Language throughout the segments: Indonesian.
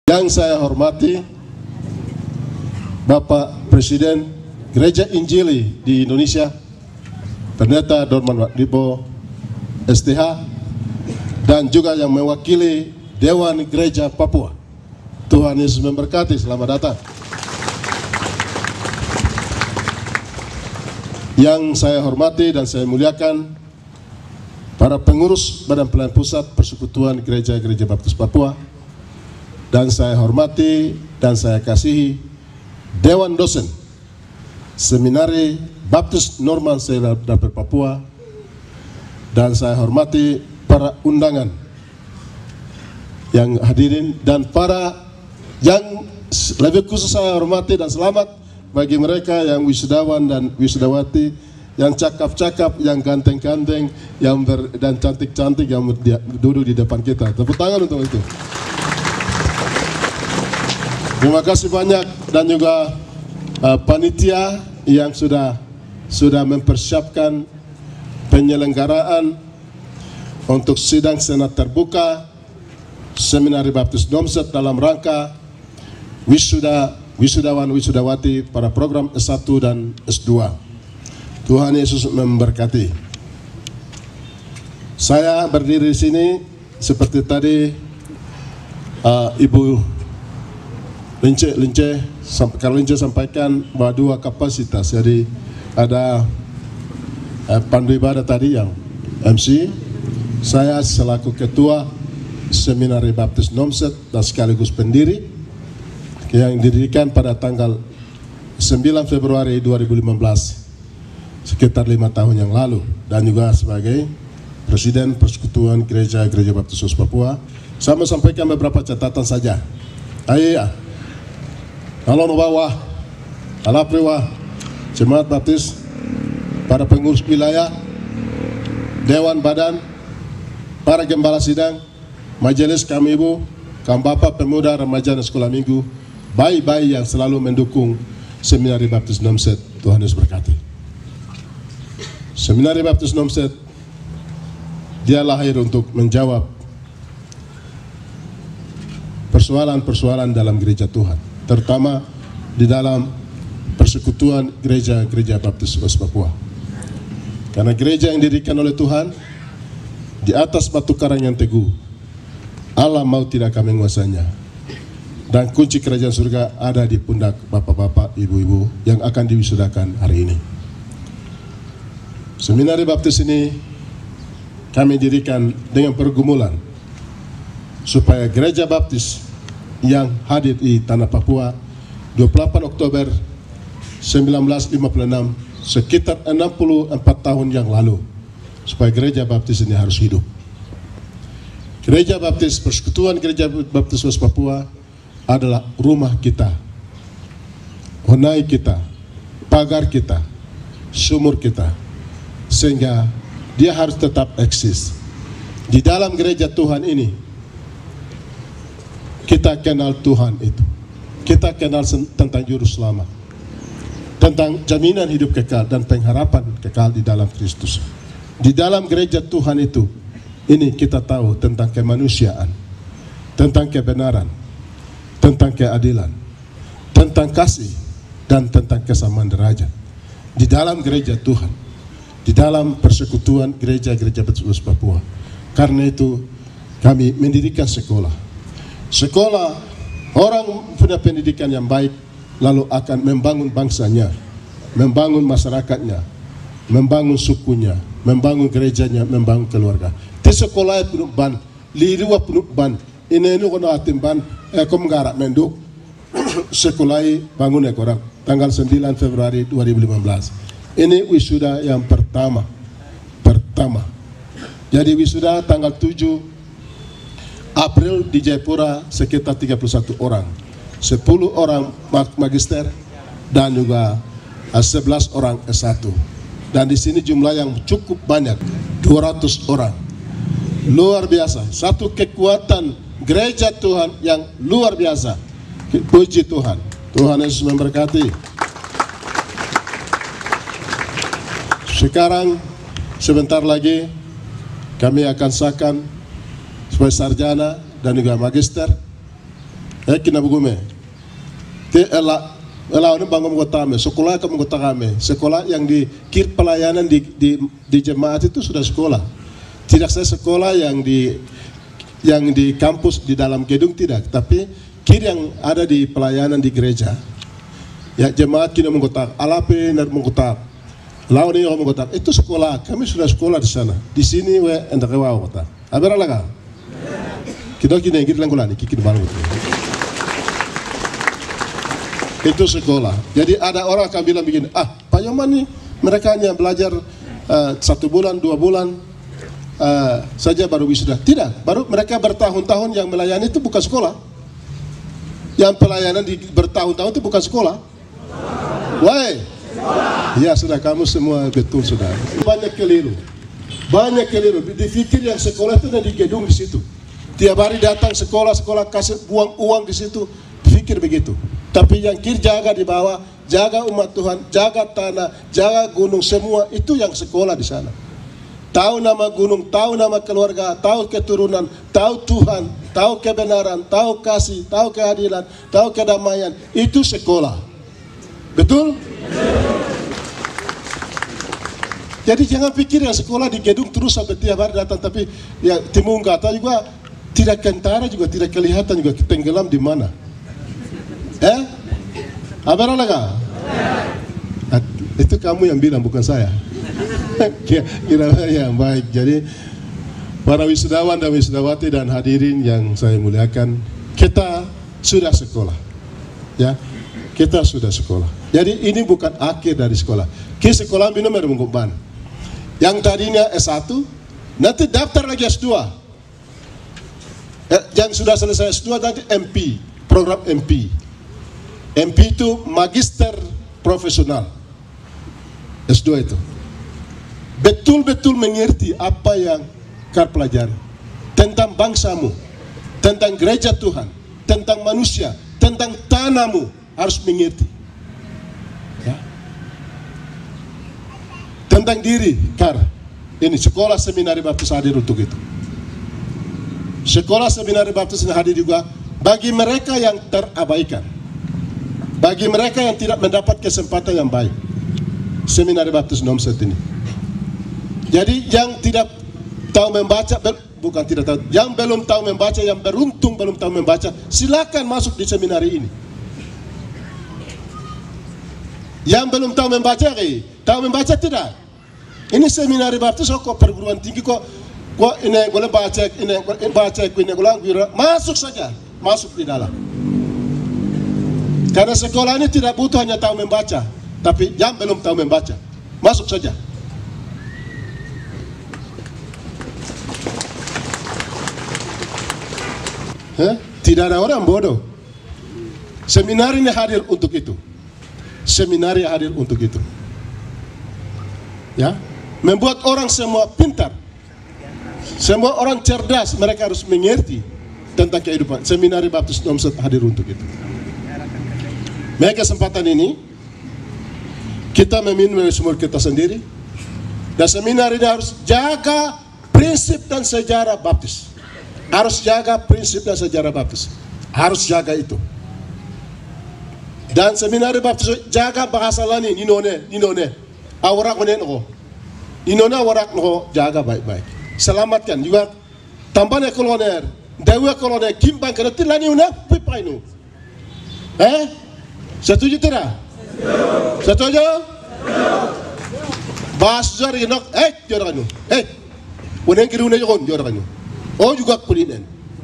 Yang saya hormati Bapak Presiden Gereja Injili di Indonesia, Pendeta Dorman Wakdipo STH, dan juga yang mewakili Dewan Gereja Papua. Tuhan Yesus memberkati, selamat datang. Yang saya hormati dan saya muliakan para pengurus Badan Pelayanan Pusat Persekutuan Gereja-Gereja Baptis Papua, dan saya hormati dan saya kasihi Dewan Dosen Seminari Baptis Norman Sela Dapur Papua, dan saya hormati para undangan yang hadirin dan para yang lebih khusus saya hormati dan selamat bagi mereka yang wisudawan dan wisudawati, yang cakap-cakap, yang ganteng-ganteng, dan cantik-cantik yang duduk di depan kita. Tepuk tangan untuk itu. Terima kasih banyak, dan juga panitia yang sudah mempersiapkan penyelenggaraan untuk sidang senat terbuka Seminari Baptis Nomset dalam rangka wisudawan wisudawati para program S1 dan S2. Tuhan Yesus memberkati. Saya berdiri di sini seperti tadi Ibu Lince sampaikan bahwa dua kapasitas. Jadi ada pandu ibadah tadi yang MC, saya selaku ketua Seminari Baptis Nomset dan sekaligus pendiri yang didirikan pada tanggal 9 Februari 2015, sekitar 5 tahun yang lalu, dan juga sebagai Presiden Persekutuan Gereja-Gereja Baptis Papua. Saya mau sampaikan beberapa catatan saja. Halo bawah, alapriwa, Jemaat Baptis, para pengurus wilayah, Dewan Badan, para gembala sidang, majelis kami ibu, kaum bapak, pemuda, remaja dan sekolah minggu, bayi-bayi yang selalu mendukung Seminari Baptis Nomset. Tuhan Yesus berkati. Seminari Baptis Nomset, dia lahir untuk menjawab persoalan-persoalan dalam gereja Tuhan, terutama di dalam persekutuan gereja-gereja Baptis Papua. Karena gereja yang didirikan oleh Tuhan di atas batu karang yang teguh, Allah mau tidak akan menguasainya, dan kunci kerajaan surga ada di pundak bapak-bapak, ibu-ibu yang akan diwisudakan hari ini. Seminari Baptis ini kami dirikan dengan pergumulan supaya gereja Baptis yang hadir di tanah Papua 28 Oktober 1956, sekitar 64 tahun yang lalu, supaya gereja Baptis ini harus hidup. Gereja Baptis, Persekutuan Gereja Baptis Papua adalah rumah kita, honai kita, pagar kita, sumur kita, sehingga dia harus tetap eksis. Di dalam gereja Tuhan ini kita kenal Tuhan itu, kita kenal tentang juru selamat, tentang jaminan hidup kekal dan pengharapan kekal di dalam Kristus. Di dalam gereja Tuhan itu, ini kita tahu tentang kemanusiaan, tentang kebenaran, tentang keadilan, tentang kasih, dan tentang kesamaan derajat. Di dalam gereja Tuhan, di dalam persekutuan gereja-gereja Baptis Papua. Karena itu kami mendirikan sekolah. Sekolah, orang punya pendidikan yang baik lalu akan membangun bangsanya, membangun masyarakatnya, membangun sukunya, membangun gerejanya, membangun keluarga. Di sekolah penuh ban, liriwa penuh ban, ini kono atim ban, komgarak menduk, sekolah bangun orang tanggal 9 Februari 2015. Ini wisuda yang pertama. Jadi wisuda tanggal 7 April di Jayapura sekitar 31 orang, 10 orang magister dan juga 11 orang S1. Dan di sini jumlah yang cukup banyak, 200 orang. Luar biasa, satu kekuatan gereja Tuhan yang luar biasa. Puji Tuhan. Tuhan Yesus memberkati. Sekarang sebentar lagi kami akan sahkan sebagai sarjana dan juga magister kina bugume te ela ini bangun kota kami, sekolah kamu kota kami, sekolah yang di kir pelayanan di jemaat itu sudah sekolah, tidak saya sekolah yang di kampus di dalam gedung tidak, tapi kir yang ada di pelayanan di gereja, ya jemaat kina mengkotak, alape nar mengkotak, lawan ini mengkotak, itu sekolah, kami sudah sekolah di sana, di sini we endak kewa kotak, abera laga, kita kini langkulani, kiki baru itu sekolah. Jadi ada orang akan bilang begini, Pak Yoman nih mereka hanya belajar 1 bulan 2 bulan saja baru wisuda. Tidak, baru mereka bertahun-tahun yang melayani itu bukan sekolah. Yang pelayanan bertahun-tahun itu bukan sekolah. Why? Ya sudah, kamu semua betul sudah. Banyak keliru, dipikir yang sekolah itu ada di gedung di situ. Tiap hari datang sekolah kasih buang uang di situ, pikir begitu. Tapi yang kir jaga di bawah, jaga umat Tuhan, jaga tanah, jaga gunung, semua itu yang sekolah di sana. Tahu nama gunung, tahu nama keluarga, tahu keturunan, tahu Tuhan, tahu kebenaran, tahu kasih, tahu keadilan, tahu kedamaian, itu sekolah. Betul? Jadi jangan pikir yang sekolah di gedung terus sampai tiap hari datang, tapi ya timung kata juga tidak kentara juga tidak kelihatan juga tenggelam di mana. Abang laga? Itu kamu yang bilang, bukan saya. Kira yang baik. Jadi para wisudawan dan wisudawati dan hadirin yang saya muliakan, kita sudah sekolah, ya. Kita sudah sekolah. Jadi ini bukan akhir dari sekolah. Kita sekolah minum dari mengkuban. Yang tadinya S1, nanti daftar lagi S2. Yang sudah selesai S2 nanti MP, program MP. MP itu magister profesional. S2 itu betul-betul mengerti apa yang kau pelajari tentang bangsamu, tentang gereja Tuhan, tentang manusia, tentang tanahmu, harus mengerti, ya. Tentang diri, ini sekolah seminari baptis hadir untuk itu. Sekolah seminari baptis hadir juga bagi mereka yang terabaikan, bagi mereka yang tidak mendapat kesempatan yang baik. Seminari baptis Nomset ini. Jadi yang tidak tahu membaca, bukan tidak tahu, yang belum tahu membaca, yang beruntung belum tahu membaca, silakan masuk di seminari ini. Yang belum tahu membaca, tahu membaca tidak? Ini seminari baptis kok perguruan tinggi kok ini boleh baca, ini boleh masuk saja, masuk di dalam. Karena sekolah ini tidak butuh hanya tahu membaca, tapi yang belum tahu membaca, masuk saja. Tidak ada orang bodoh. Seminar ini hadir untuk itu. Seminari hadir untuk itu. Ya, membuat orang semua pintar. Semua orang cerdas, mereka harus mengerti tentang kehidupan. Seminari Baptis Nomset hadir untuk itu. Maka kesempatan ini kita meminum dari sumur kita sendiri. Dan seminar ini harus jaga prinsip dan sejarah baptis. Harus jaga prinsip dan sejarah baptis. Harus jaga itu. Dan seminari baptis jaga bahasa lani ninone. Awarak menenko. Ninone awarak no jaga baik-baik. Selamatkan juga tambahnya koloner. Dewa koloner kimpang kena tilani unak pipainu. Setuju tidak? Setuju? Bahas jari nok jorakanu. Unen kiri unen jokon jorakanu. Oh juga kulinen.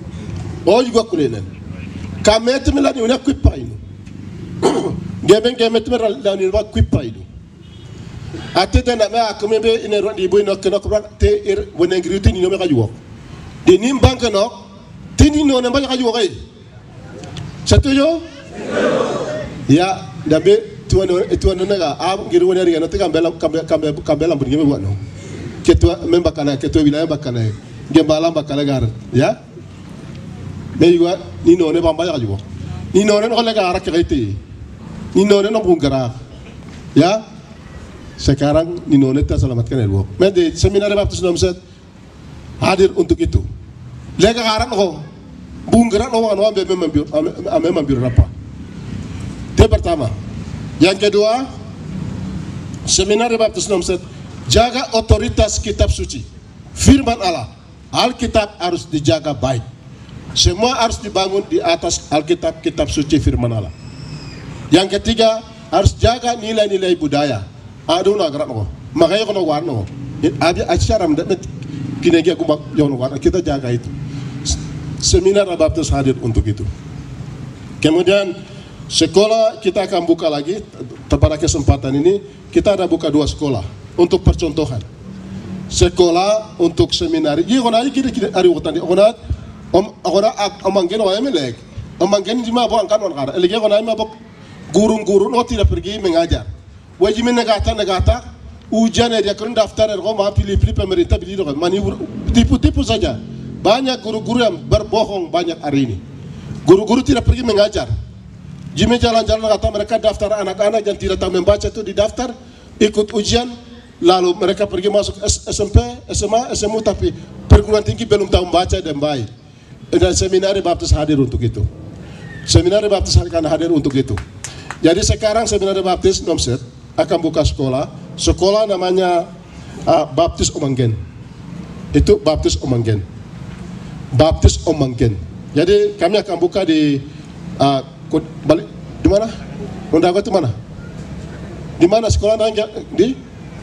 Kami itu melani unak pipainu. Gemen melani unak pipainu. Ate tena me akome be ine rondi boy nok nok te unen kiri tini no me kajuo. Di nimbang kenok tini no nembang kajuo kai. Setuju? Ya, dabe tuan nega am giru wani riga nanti kambelam begini buat no. Ketua membakana ketua wilayah bakana, gembalam bakana gar, ya. Me juga nino ne bambaya juga. Nino ne oleh gar keriti, nino ne nombung gerak, ya. Sekarang nino ne terselamatkan elok. Mende seminar Baptis Nomset hadir untuk itu. Lega garan ko, Bunggerak orang memang biru apa? Itu pertama. Yang kedua, seminar baptis nomset, jaga otoritas kitab suci, firman Allah. Alkitab harus dijaga baik. Semua harus dibangun di atas Alkitab, kitab suci firman Allah. Yang ketiga, harus jaga nilai-nilai budaya. Aduh nagarak no, makanya kono warno. Ada acara mendapat kinegi aku yang warna, kita jaga itu. Seminar baptis hadir untuk itu. Kemudian sekolah kita akan buka lagi. Pada kesempatan ini kita ada buka 2 sekolah untuk percontohan. Sekolah untuk seminar. Iya kono aja kita hari waktu ini. Omanggen melek. Omanggen cuma bawa angkat orang kada. Elegi kono aja guru-guru no tidak pergi mengajar. Wajib negata ujian dia kena daftar kau pilih-pilih pemerintah pilih kan. Mani tipu-tipu saja. Banyak guru-guru yang berbohong banyak hari ini. Guru-guru tidak pergi mengajar. Jime jalan-jalan kata mereka daftar anak-anak yang tidak tahu membaca itu didaftar, ikut ujian, lalu mereka pergi masuk SMP, SMA, SMU tapi perguruan tinggi belum tahu membaca dan baik. Dan seminar baptis hadir untuk itu. Seminar baptis akan hadir untuk itu. Jadi sekarang seminar baptis Nomset akan buka sekolah. Sekolah namanya Baptis Omanggen. Itu Baptis Omanggen. Baptis Omanggen. Jadi kami akan buka di balik di mana? Undago itu mana? Di mana sekolah namanya? Di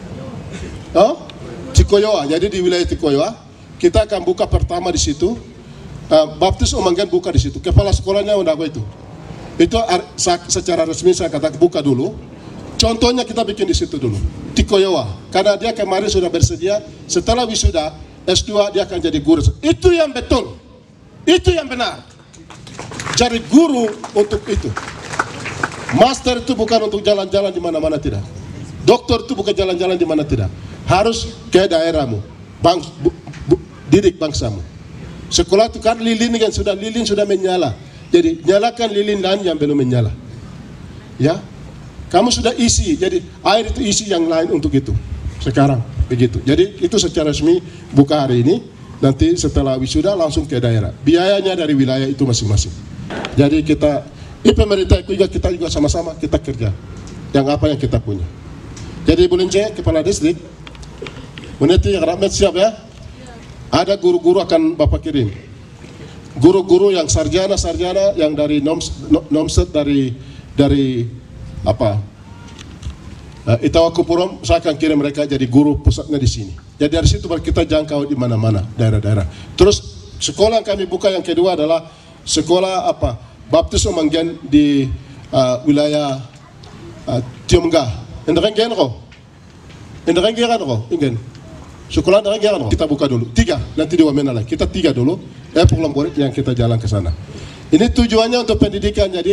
Tikoyoa. Jadi di wilayah Tikoyoa kita akan buka pertama di situ. Baptis Omanggen buka di situ. Kepala sekolahnya Undago itu. Itu secara resmi saya katakan buka dulu. Contohnya kita bikin di situ dulu, Tikoyoa. Karena dia kemarin sudah bersedia, setelah wisuda S2 dia akan jadi guru. Itu yang betul, itu yang benar. Cari guru untuk itu. Master itu bukan untuk jalan-jalan di mana-mana, tidak. Dokter itu bukan jalan-jalan di mana, tidak. Harus ke daerahmu, didik bangsamu. Sekolah itu kan lilin kan lilin sudah menyala. Jadi nyalakan lilin lain yang belum menyala. Ya. Kamu sudah isi, jadi air itu isi yang lain untuk itu. Sekarang begitu. Jadi itu secara resmi buka hari ini. Nanti setelah wisuda langsung ke daerah. Biayanya dari wilayah itu masing-masing. Jadi kita, pemerintah kita juga sama-sama kita kerja. Yang apa yang kita punya. Jadi Bu Lince, Kepala Distrik, meniti yang rakyat siap ya. Ada guru-guru akan Bapak kirim. Guru-guru yang sarjana-sarjana yang dari Nomset dari apa Itawakupurom, saya akan kirim mereka jadi guru pusatnya di sini. Jadi dari situ baru kita jangkau di mana-mana daerah-daerah. Terus sekolah yang kami buka yang kedua adalah sekolah Baptis Omanggen di wilayah Tiomga. Indrengen ko, Ingen. Sekolah indrengen ko. Kita buka dulu 3, nanti diwamen lagi. Kita 3 dulu. Program murid yang kita jalan ke sana. Ini tujuannya untuk pendidikan. Jadi,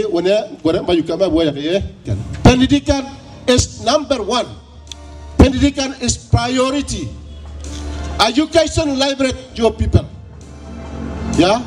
pendidikan is number 1. Pendidikan is priority. Education liberate your people. Ya,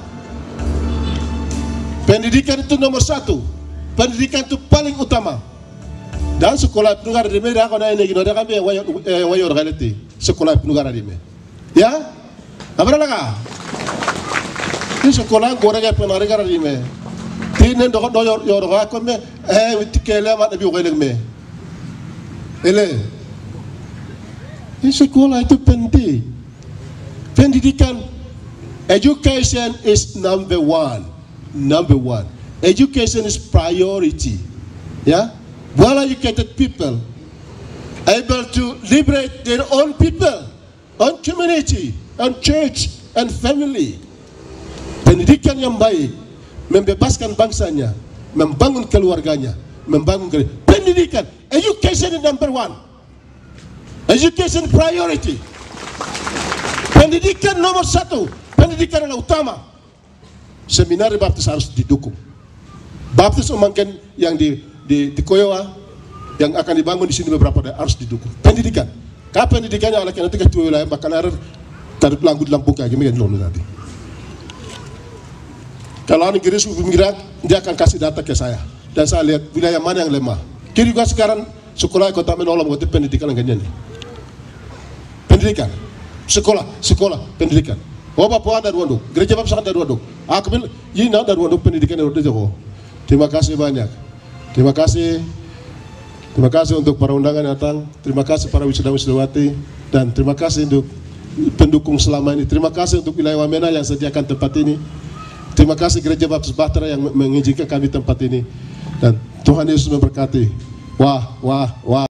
pendidikan itu nomor 1. Pendidikan itu paling utama. Dan sekolah penugara di Medan kalau ini gino, ada kami wayor reality. Sekolah penugara di Medan. Ya, apa lagi? Ini sekolah goreng penarikan di me. Tinen dokor doyor aku me. Witikele mat nabi goreng me. Ele. Ini sekolah itu penting. Pendidikan, education is number 1. Number 1. Education is priority. Ya, well educated people able to liberate their own people, own community, own church and family. Pendidikan yang baik membebaskan bangsanya, membangun keluarganya, membangun pendidikan. Education is number 1. Education priority. Pendidikan nomor 1. Pendidikan adalah utama. Seminar baptis harus didukung. Baptis Omanggen yang di Koyoa yang akan dibangun di sini beberapa daerah harus didukung. Pendidikan. Kapan pendidikannya oleh karena itu ketua wilayah bahkan ada taruh lampu kayak gini nanti. Kalau Inggris migran, dia akan kasih data ke saya. Dan saya lihat wilayah mana yang lemah. Kiri juga sekarang sekolah kota menolong untuk pendidikan yang ganyan. Pendidikan, sekolah, pendidikan. Oh Papua dari Wanduk, gereja Baptisan dari Wanduk. Aku bilang, ini dari Wanduk pendidikan yang udah jago. Terima kasih banyak. Terima kasih untuk para undangan yang datang. Terima kasih para wisuda-wisudawati dan terima kasih untuk pendukung selama ini. Terima kasih untuk wilayah Wamena yang sediakan tempat ini. Terima kasih Gereja Baptis Bahtera yang mengizinkan kami tempat ini. Dan Tuhan Yesus memberkati. Wah.